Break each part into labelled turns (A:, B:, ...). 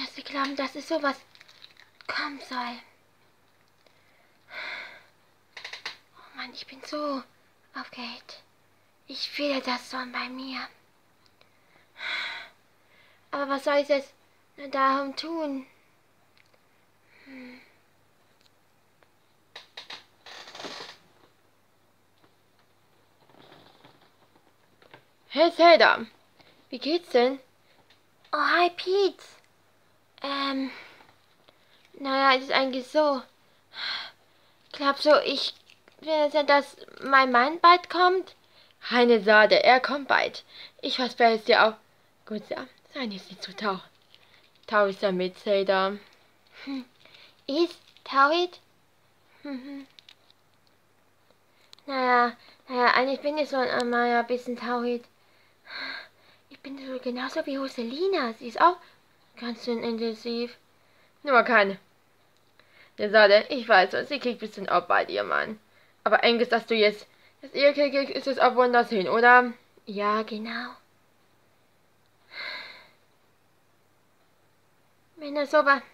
A: dass sie glauben, dass es sowas kommen soll. Oh Mann, ich bin so aufgeregt. Ich fühle das schon bei mir. Aber was soll ich jetzt darum tun?
B: Hey Zelda, wie geht's denn?
A: Oh, hi Pete. Naja, es ist eigentlich so. Ich glaube so, ich will ja, dass mein Mann bald kommt.
B: Keine Sorge, er kommt bald. Ich verspreche es dir auch. Gut, ja, sei nicht so traurig damit, Zelda.
A: Ist traurig? Naja, eigentlich bin ich so mal ein bisschen traurig. Ich bin so genauso wie Rosalina. Sie ist auch ganz schön intensiv.
B: Nur keine. Der Sorge, ich weiß, sie kriegt bestimmt auch bald ihr Mann. Aber Angus, dass du jetzt das Ehekind kriegst, ist es auch woanders hin, oder?
A: Ja, genau. Wenn das so war.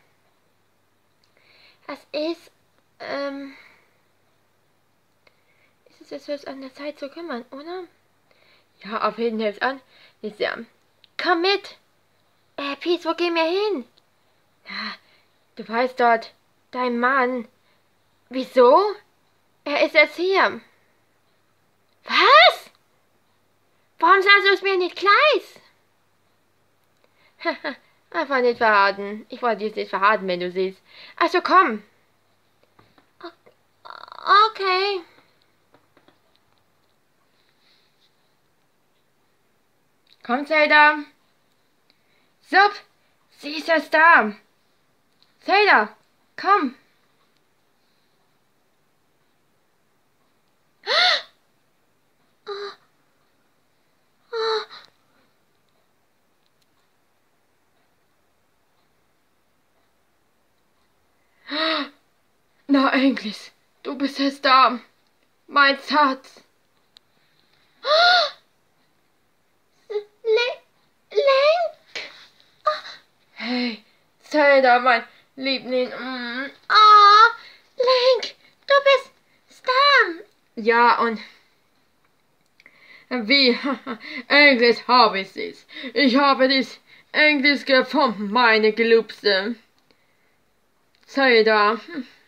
A: Es ist, ist es jetzt was an der Zeit zu kümmern, oder?
B: Ja, auf jeden Fall an. Nicht sehr.
A: Komm mit! Pete, wo gehen wir hin?
B: Ja, du weißt dort, dein Mann.
A: Wieso?
B: Er ist jetzt hier.
A: Was? Warum sagst du es mir nicht gleich?
B: Einfach nicht verraten. Ich wollte dich nicht verraten, wenn du siehst. Also komm.
A: Okay.
B: Komm, Zelda. Sup, sie ist jetzt da. Zelda, komm. Na endlich, du bist jetzt da. Mein Schatz.
A: Link?
B: Hey, Zelda, mein Liebling.
A: Oh, Link, du bist Stam.
B: Ja, und wie? Endlich habe ich es. Ich habe dich endlich gefunden, meine Geliebte. Zelda.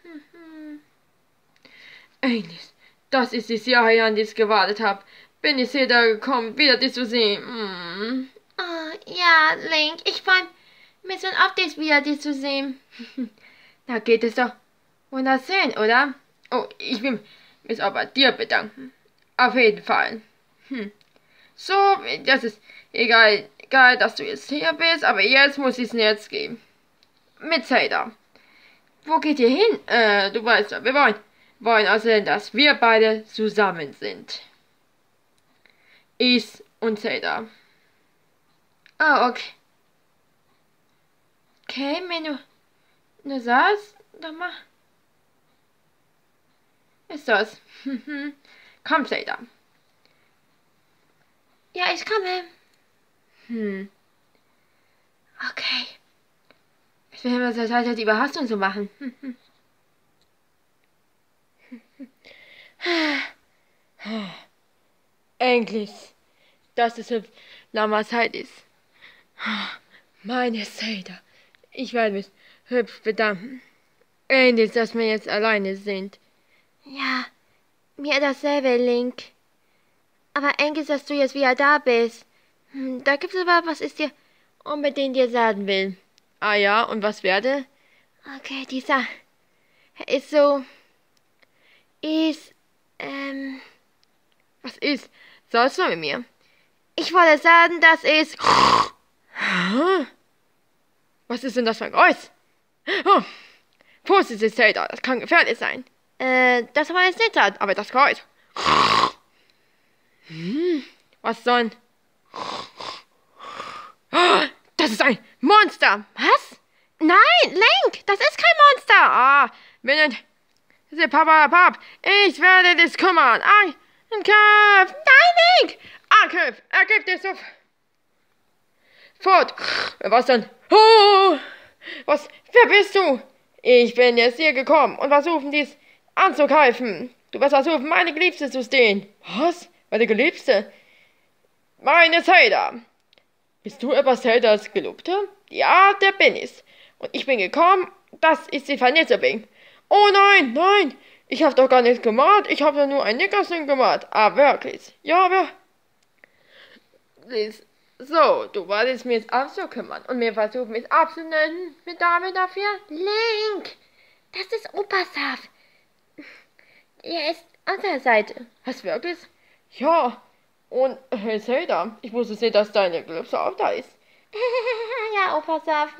B: Endlich. Das ist das Jahr, an das ich gewartet habe. Bin ich wieder gekommen, wieder dich zu sehen.
A: Oh, ja, Link, ich freue mich schon auf dich wieder, dich zu sehen.
B: Da geht es doch wunderschön, oder? Oh, ich will mich auch bei dir bedanken. Auf jeden Fall. So, das ist egal, dass du jetzt hier bist, aber jetzt muss ich es jetzt geben. Mit Zelda. Wo geht ihr hin? Du weißt ja, wir wollen also, dass wir beide zusammen sind. Ich und Zelda.
A: Oh, okay.
B: Okay, wenn du sagst, dann mach. Ist das? Komm, Zelda.
A: Ja, ich komme.
B: Okay. Ich will immer so Zeit, die Überraschung zu machen. Endlich. Dass es hübsch lange Zeit ist. Meine Zelda. Ich werde mich hübsch bedanken. Endlich, dass wir jetzt alleine sind.
A: Ja, mir dasselbe, Link. Aber endlich, dass du jetzt wieder da bist. Da gibt es aber, was ich dir unbedingt dir sagen will.
B: Ah ja, und was werde?
A: Okay, dieser ist so,
B: Was ist? Sagst du mit mir?
A: ich wollte sagen, das ist,
B: Was ist denn das für ein Geräusch? Oh, Vorsicht, Zelda, das kann gefährlich sein.
A: das war jetzt nicht sagen.
B: Aber das Geräusch. Was soll? Das ist ein Monster.
A: Was? Nein, Link, das ist kein Monster.
B: Ah, wenn Papa, ich werde dich kümmern. Angriff.
A: Nein, Link.
B: Angriff, ergib dich sofort. Was denn? Oh, wer bist du? Ich bin jetzt hier gekommen und versuchen dies anzugreifen. Du wirst versuchen, meine Geliebte zu stehlen. Was? Meine Geliebte? Meine Zelda. Bist du etwas Zeldas Gelobte? Ja, der bin ich. Und ich bin gekommen, dass ich sie vernichten bin. Oh nein, nein. Ich habe doch gar nichts gemacht. Ich habe doch nur ein Nickerchen gemacht. Ah, wirklich. Ja, aber... So, du wolltest mich jetzt abzukümmern und mir versuchen, mich abzunennen mit damit dafür?
A: Link, das ist Opas Haft. Er ist an der Seite.
B: Was, wirklich? Ja. Und, hey Zelda, ich wusste nicht, dass deine Geliebte auch da ist.
A: Ja, Opas Haft.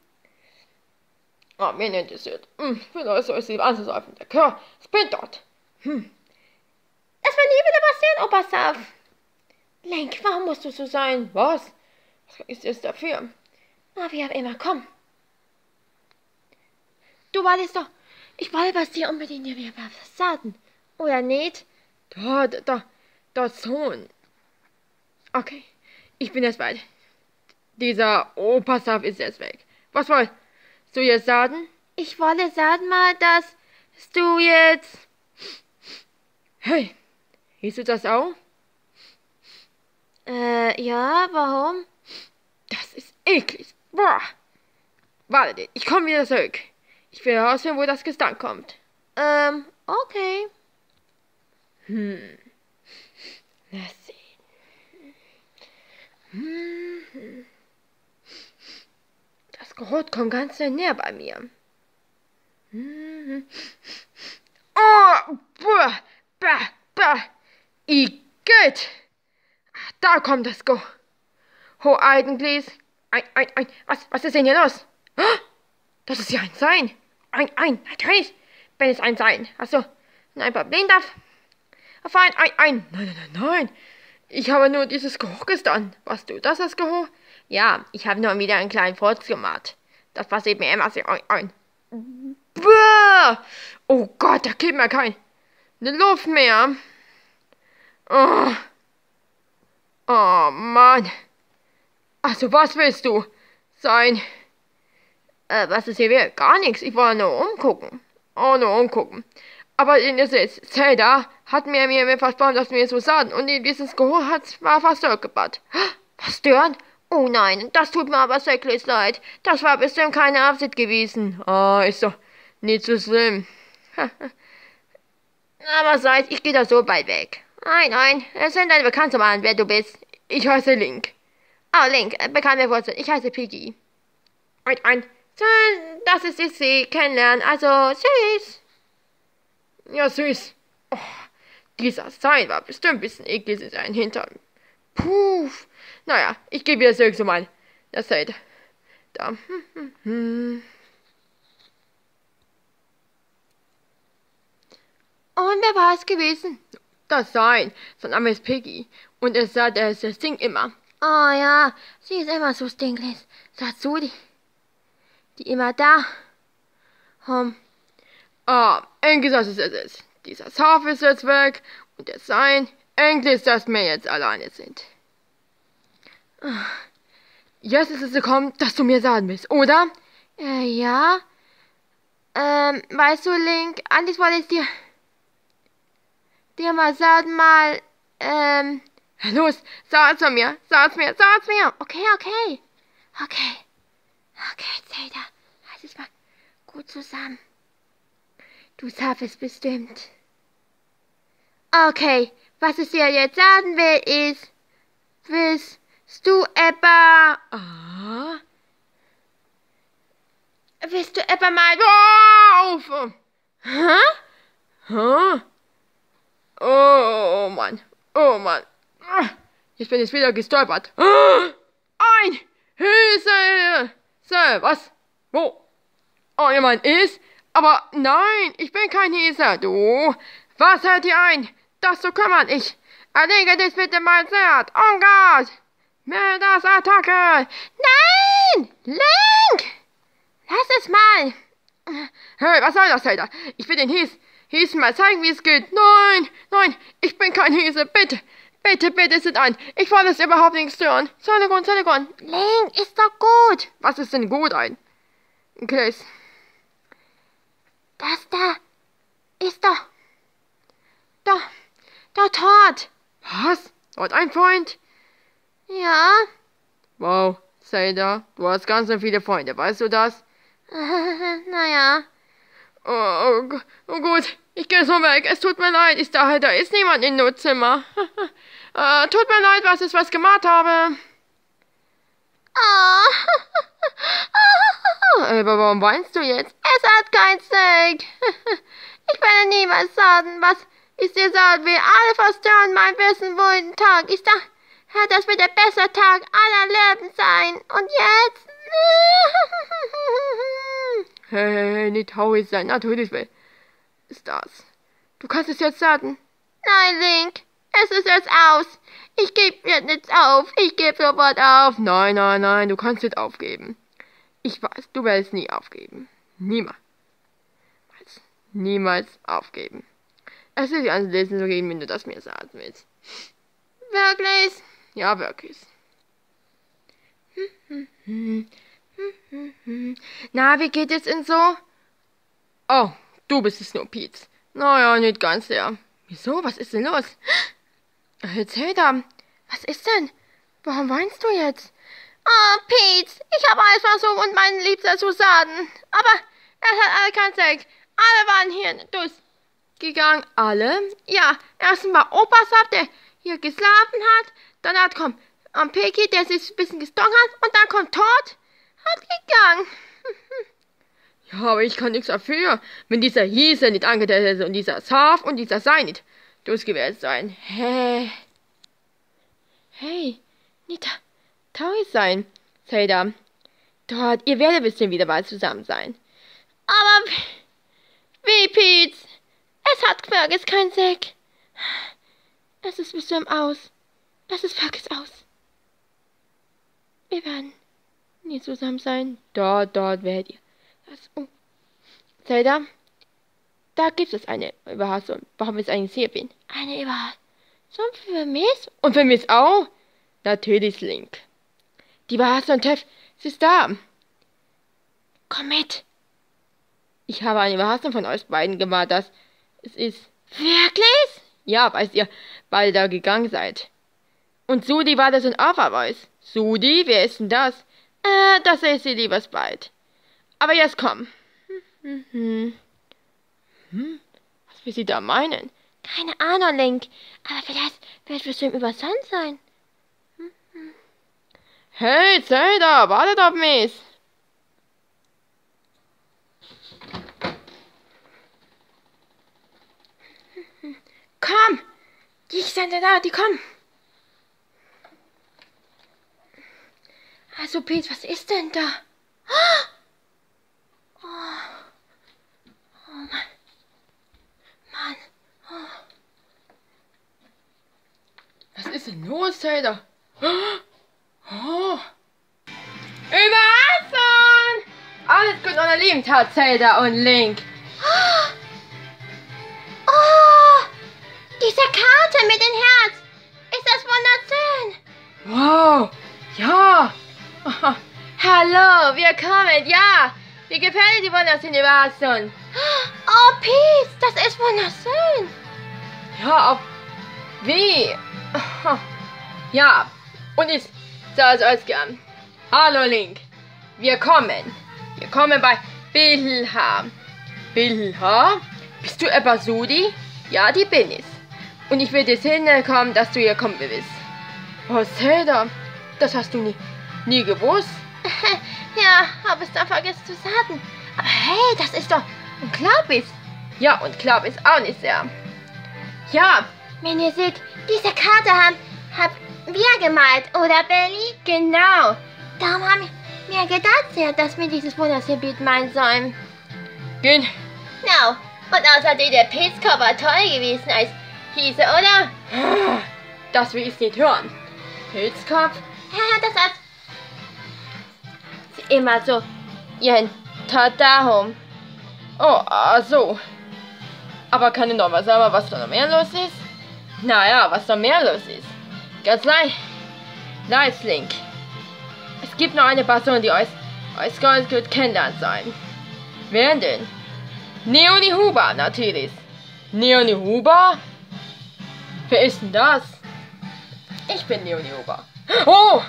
B: Ah, mir interessiert. Vielleicht soll ich sie anzusaufen. Der Kerl, ich bin dort.
A: Das wird nie wieder passieren, Opas Haft. Link, warum musst du so sein?
B: Was? Was ist jetzt dafür?
A: Na, wie auch immer, komm. Du wolltest doch, ich wollte was dir unbedingt wieder was sagen. Oder nicht?
B: Da schon. Okay, ich bin jetzt bald. Dieser Opa-Saft ist jetzt weg. Was wolltest du jetzt sagen?
A: Ich wollte sagen mal, dass du jetzt...
B: Hey, hieß du das auch?
A: Ja, warum?
B: Das ist eklig. Boah. Warte, ich komme wieder zurück. Ich will herausfinden, wo das Gestank kommt.
A: Okay.
B: Lass sehen. Das Geruch kommt ganz näher bei mir. Oh, Igitt. Da kommt das Geruch. Eigentlich. Was ist denn hier los? Das ist ja ein Sein. Natürlich. Wenn es ein Sein. Achso, ein Problem darf. Nein. Ich habe nur dieses Geruch gestanden. Warst du das Geruch? Ja, ich habe nur wieder einen kleinen Furz gemacht. Das passiert mir immer sehr ein. Oh Gott, da geht mir keine Luft mehr. Oh Mann. Also, was willst du sein? Was ist hier? Gar nichts. Ich wollte nur umgucken. Aber jetzt, Zelda hat mir versprochen, dass wir es so sagen. Und dieses Geruch war fast zurückgebracht. Was stören? Oh nein, das tut mir aber wirklich leid. Das war bestimmt keine Absicht gewesen. Oh, ist doch nicht so schlimm. Aber seid, ich gehe da so bald weg. Nein, es sind deine Bekannte mal, wer du bist. Ich heiße Link. Oh, Link, bekannte Wurzel. Ich heiße Piggy. Das ist sie kennenlernen. Also, tschüss. Ja, süß. Oh, dieser Stein war bestimmt ein bisschen eklig in seinen Hintern. Puh. Naja, ich gehe wieder zurück zu meinem. Das seid. Da. Und
A: wer war es gewesen?
B: Das Sein. Sein Name ist Piggy. Und er sagt, er singt immer.
A: Oh ja, sie ist immer so stinklich. Sagst du die immer da?
B: Endlich ist es jetzt. Dieser Schaf ist jetzt weg. Und der Sein. Endlich, dass wir jetzt alleine sind. Jetzt ist es gekommen, dass du mir sagen willst, oder?
A: Ja. Weißt du, Link, eigentlich wollte ich dir mal sagen,
B: Los, sag's mir.
A: Okay, Zelda, halt dich mal gut zusammen. Du schaffst es bestimmt. Okay, was ich dir jetzt sagen will, ist, willst du etwa... Willst du etwa mal...
B: Auf! Hä? Oh Mann. Jetzt bin ich wieder gestolpert. Ein Hilfe! Was? Wo? Oh, jemand ist? Aber nein, ich bin kein Hieser. Du, was hält dir ein, das zu kümmern? Ich erlege dich bitte mal Zert. Oh Gott! Mehr das Attacke!
A: Nein! Link! Lass es mal!
B: Hey, was soll das, Zelda? Ich will den Hiesen mal zeigen, wie es geht. Nein, ich bin kein Hiese. Bitte, sind ein. Ich wollte es überhaupt nicht stören. Entschuldigung.
A: Link, ist doch gut.
B: Was ist denn gut ein? Chris.
A: Das da ist doch Todd.
B: Was? Dort ein Freund?
A: Ja.
B: Wow, Zelda, du hast ganz so viele Freunde, weißt du das?
A: Naja.
B: Oh gut, ich gehe so weg. Es tut mir leid, ich dachte, da ist niemand im Notzimmer. Tut mir leid, was ich was gemacht habe. Aber warum weinst du jetzt?
A: Es hat kein Steak. Ich werde niemals sagen, was ist dir sagen will. Alle verstören mein Wissen wohl Tag. Ich dachte, das wird der beste Tag aller Leben sein. Und jetzt?
B: Hey, nicht traurig sein. Natürlich ist das. Du kannst es jetzt sagen.
A: Nein, Link. Es ist jetzt aus. Ich gebe jetzt nicht auf. Ich gebe sofort auf.
B: Nein, du kannst nicht aufgeben. Ich weiß, du wirst nie aufgeben. Niemals aufgeben. Es ist ans Lesen zu gehen, wenn du das mir sagen willst.
A: Wirklich?
B: Ja, wirklich. Na, wie geht es denn so? Oh, du bist es nur, Pete. Naja, nicht ganz der. Wieso? Was ist denn los? Erzähl da. Was ist denn? Warum weinst du jetzt?
A: Oh, Pete, ich habe alles versucht und meinen Liebster zu sagen. Aber es hat alle keinen Zweck. Alle waren hier durchgegangen.
B: Alle?
A: Ja, erstens war Opas ab, der hier geschlafen hat. Danach kommt Peggy, der sich ein bisschen gestonkt hat. Und dann kommt Todd, hat gegangen.
B: Ja, aber ich kann nichts dafür, wenn dieser Hieße nicht angetreten ist und dieser Saf und dieser Sei nicht durchgewählt sein. Hey, nicht traurig sein, Zelda. Dort, ihr werdet bestimmt wieder mal zusammen sein.
A: Aber wie, Pete? Es hat wirklich keinen Zweck. Es ist bestimmt aus. Es ist wirklich aus. Wir werden nie zusammen sein.
B: Dort werdet ihr. Zelda, da gibt es eine Überraschung, warum ich eigentlich hier bin.
A: Eine Überraschung für mich?
B: Und für mich auch? Natürlich, Link. Die Überraschung, Teff, sie ist da.
A: Komm mit.
B: Ich habe eine Überraschung von euch beiden gemacht, dass es ist.
A: Wirklich?
B: Ja, weil ihr beide da gegangen seid. Und Sudi war das und auch weiß. Sudi, wer ist denn das? Das ist sie lieber bald. Aber jetzt komm. Was will sie da meinen?
A: Keine Ahnung, Link. Aber vielleicht wird es bestimmt übersandt sein.
B: Hey, Zelda, wartet auf mich.
A: Komm! Die sind da, die kommen. Also, Pete, was ist denn da? Oh Mann. Oh.
B: Was ist denn los, Zelda? Oh. Überraschung! Alles gut und eine lieben Tat, Zelda und Link.
A: Oh! Diese Karte mit dem Herz! Ist das wunderschön!
B: Wow! Ja! Hallo, willkommen, ja! Wie gefällt die wunderschöne Überraschung?
A: Oh, Pete, das ist wunderschön!
B: Ja, auf wie? Ja, und ich soll es euch gern. Hallo, Link. Wir kommen bei Bilha. Bilha? Bist du etwa Sudi? Ja, die bin ich. Und ich will dir hinkommen, dass du hier kommen willst. Oh, Zelda, das hast du nie gewusst?
A: Ja, habe es dann vergessen zu sagen. Aber hey, das ist doch ein Klappis.
B: Ja, und klar ist auch nicht sehr. Ja.
A: Wenn ihr seht, diese Karte haben wir gemalt, oder Belly?
B: Genau.
A: Darum haben wir gedacht, dass wir dieses wunderschöne Bild malen sollen.
B: Genau.
A: Und außerdem der Pilzkopf war toll gewesen als hieße, oder?
B: Das will ich nicht hören. Pilzkopf?
A: Ja, das hat
B: sie immer so ihren Tod darum. Oh, so. Aber kann ich noch was sagen, was da noch mehr los ist? Naja, was da mehr los ist? Ganz leicht, Link. Es gibt noch eine Person, die euch Es ganz gut kennenlernen sein. Wer denn? Leonie Huber, natürlich. Leonie Huber? Wer ist denn das? Ich bin Leonie Huber. Oh!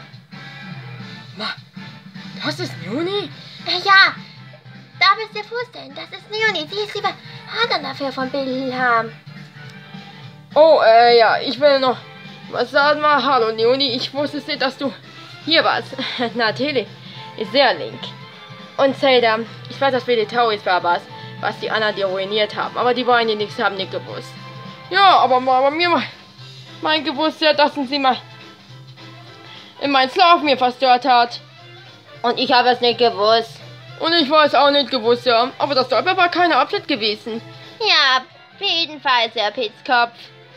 B: Das ist Leonie?
A: Ja, darf ich dir vorstellen, das ist Leonie. Sie ist die Partnerin dafür von Bilham.
B: Oh, ja, ich will noch was sagen. Mal, hallo Leonie, ich wusste nicht, dass du hier warst. Natürlich, ist sehr link. Und Zelda, ich weiß, dass wir die Tauris war was die anderen die ruiniert haben. Aber die wollen die nichts haben, nicht gewusst. Ja, aber mir mein gewusst, ja, dass sie mal in meinen Schlaf mir verstört hat.
A: Und ich habe es nicht gewusst.
B: Und ich weiß auch nicht gewusst, ja. Aber das war aber keine Absicht gewesen.
A: Ja, auf jeden Fall, Sir Pitzkopf.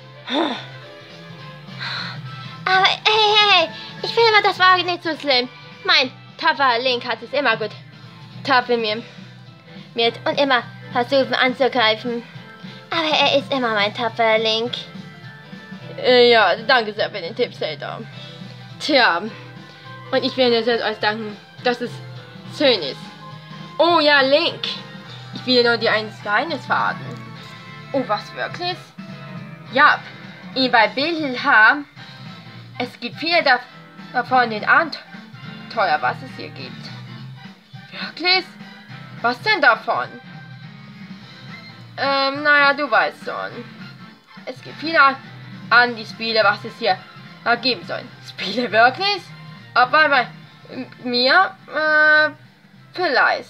A: Aber hey, ich finde aber, das war nicht so schlimm. Mein tapferer Link hat es immer gut tapfer mir und immer versuchen anzugreifen. Aber er ist immer mein tapferer Link.
B: Ja, danke sehr für den Tipp, Zelda. Tja, und ich will jetzt euch danken, dass es schön ist. Oh ja, Link. Ich will nur dir ein Geheimnis verraten. Oh, was wirklich? Ja, bei Bilha, es gibt viele davon den Abenteuer, was es hier gibt. Wirklich? Was denn davon? Naja, du weißt schon. Es gibt viele an die Spiele, was es hier geben soll. Spiele wirklich? Aber bei mir, vielleicht.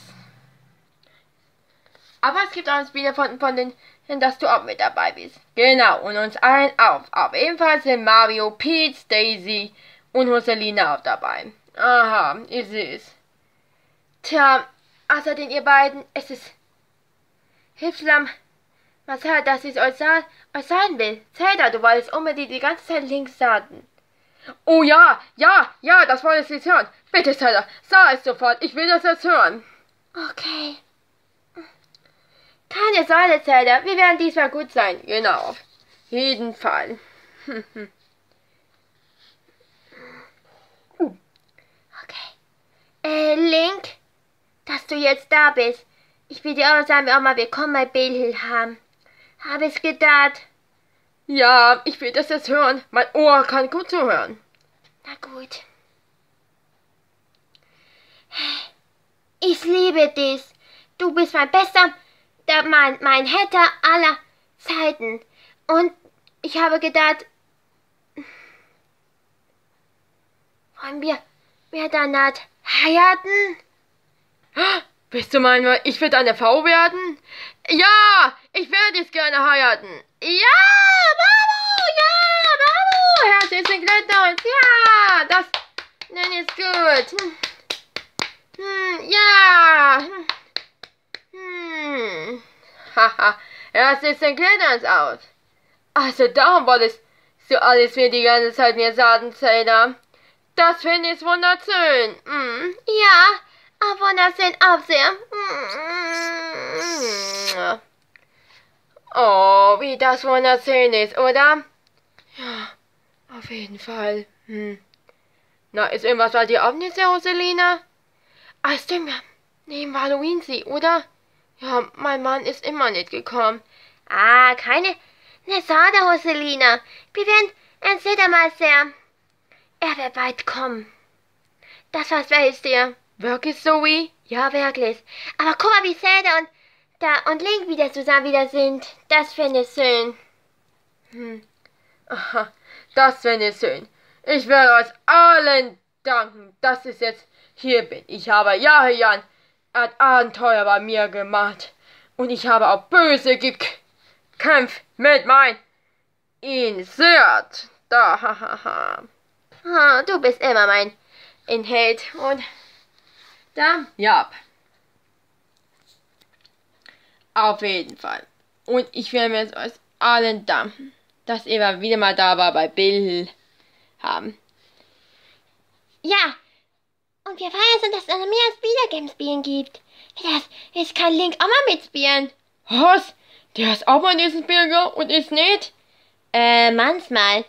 B: Aber es gibt auch Spiele von denen, dass du auch mit dabei bist. Genau, und uns allen auf. Ebenfalls sind Mario, Peach, Daisy und Rosalina auch dabei. Aha, ich sehe es. Tja, außerdem ihr beiden, es ist Hilfslam. Was hat, dass ich euch sagen will? Zelda, du wolltest unbedingt die ganze Zeit links sagen. Oh ja, das wollte ich jetzt hören. Bitte, Zelda, sag es sofort, ich will das jetzt hören.
A: Okay.
B: Keine Sorge, Zelda, wir werden diesmal gut sein. Genau, auf jeden Fall.
A: Okay. Link, dass du jetzt da bist. Ich will dir auch sagen, wir auch mal willkommen bei Bilham. Habe ich gedacht.
B: Ja, ich will das jetzt hören. Mein Ohr kann gut zuhören.
A: Na gut. Ich liebe dich. Du bist mein bester, mein Hatter aller Zeiten. Und ich habe gedacht, wollen wir danach heiraten?
B: Bist du meinen, ich will deine Frau werden? Ja, ich werde dich gerne heiraten.
A: Ja, bravo,
B: herzlichen Glückwunsch. Ja, das ist gut. Ja. Haha, herzlichen Glückwunsch aus. Also darum wolltest du alles mir die ganze Zeit mir sagen, Zelda. Das finde ich wunderschön.
A: Ja. Aber wunderschön auch sehr.
B: Oh, wie das wunderschön ist, oder? Ja, auf jeden Fall. Na, ist irgendwas bei dir auch nicht so, Rosalina? Ah, stimmt ja. Neben Halloween sie, oder? Ja, mein Mann ist immer nicht gekommen.
A: Ah, keine Sorge, Rosalina. Wir werden später mal sehr. Er wird bald kommen. Das verspreche ich dir.
B: Wirklich, Zoe?
A: Ja, wirklich. Aber guck mal, wie Zelda und Link wieder zusammen sind. Das finde ich schön.
B: Aha, das finde ich schön. Ich werde euch allen danken, dass ich jetzt hier bin. Ich habe Jahre ein Abenteuer bei mir gemacht. Und ich habe auch böse gekämpft mit mein Insert.
A: Du bist immer mein Held. Und
B: da? Ja. Auf jeden Fall. Und ich will mir euch allen danken, dass ihr wieder mal da war bei Bill haben.
A: Ja. Und wir feiern, dass es noch mehr Spiele-Games spielen gibt. Jetzt kann Link auch mal mitspielen.
B: Was? Der ist auch mal in diesem Spiel und ist nicht?
A: Manchmal.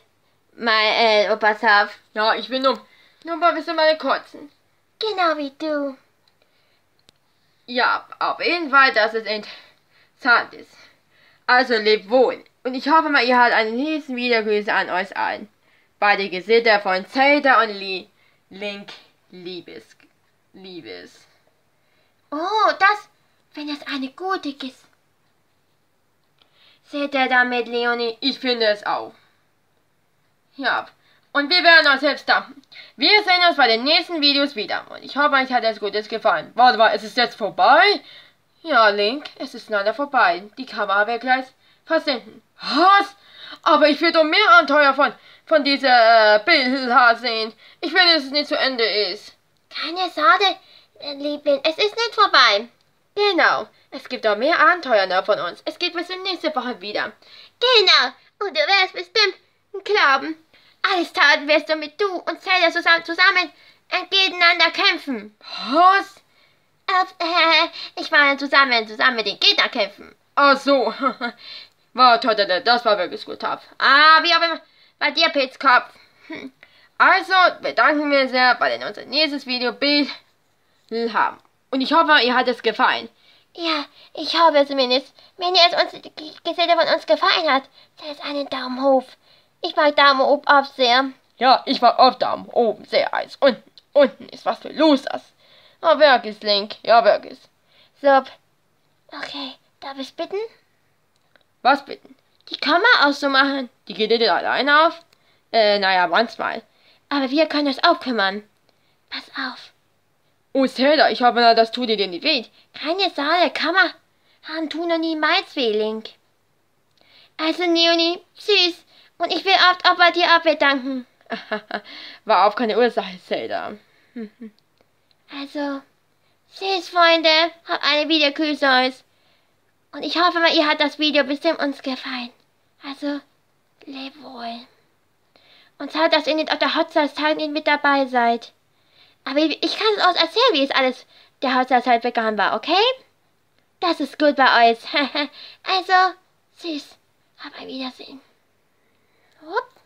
B: Pass auf. Ja, ich will nur mal ein bisschen meine kotzen.
A: Genau wie du.
B: Ja, auf jeden Fall, dass es interessant ist. Also lebt wohl. Und ich hoffe mal, ihr habt einen nächsten Wiedergrüße an euch allen. Bei den Gesichter von Zelda und Link Liebes.
A: Oh, das, wenn es eine gute ist. Seht ihr damit, Leonie?
B: Ich finde es auch. Ja, und wir werden uns selbst da. Wir sehen uns bei den nächsten Videos wieder. Und ich hoffe, euch hat es Gutes gefallen. Warte, ist es jetzt vorbei? Ja, Link, es ist leider vorbei. Die Kamera wird gleich versenden. Was? Aber ich will doch mehr Abenteuer von dieser Bild sehen. Ich will, dass es nicht zu Ende ist.
A: Keine Sorge, Liebling, es ist nicht vorbei.
B: Genau, es gibt auch mehr Abenteuer noch von uns. Es geht bis nächste Woche wieder.
A: Genau, und du wirst bestimmt glauben, alles taten wirst du mit du und Zelda zusammen gegeneinander kämpfen.
B: Was?
A: Ich meine zusammen mit den Gegnern kämpfen.
B: Ach so. War toll, das war wirklich gut.
A: Wie auch immer, bei dir, Pilzkopf.
B: Also bedanken wir sehr, weil in unser nächstes Video Bild haben. Und ich hoffe, ihr hat es gefallen.
A: Ja, ich hoffe zumindest. Wenn ihr es uns Gesichter von uns gefallen hat, lasst einen Daumen hoch. Ich mag Daumen oben auf sehr.
B: Ja, ich mag auf Daumen oben sehr heiß. Unten ist was für Losers. Oh, wirklich, Link. Ja, wirklich.
A: So. Okay, darf ich bitten?
B: Was bitten?
A: Die Kamera auszumachen.
B: Die geht dir alleine auf? Naja, manchmal.
A: Aber wir können uns auch kümmern. Pass auf.
B: Oh, Zelda, ich hoffe, das tut dir nicht weh.
A: Keine Sorge, Kamera tun noch niemals weh, Link. Also, Leonie, süß. Und ich will oft auch bei dir abbedanken.
B: War auf keine Ursache, Zelda.
A: Also, süß, Freunde. Habt eine Wiedergrüße euch. Und ich hoffe mal, ihr hat das Video bestimmt uns gefallen. Also, leb wohl. Und schaut, dass ihr nicht auf der Hochzeitstag nicht mit dabei seid. Aber ich kann es euch erzählen, wie es alles der Hochzeitszeit begann war, okay? Das ist gut bei euch. Also, süß. Auf ein Wiedersehen. Hopp.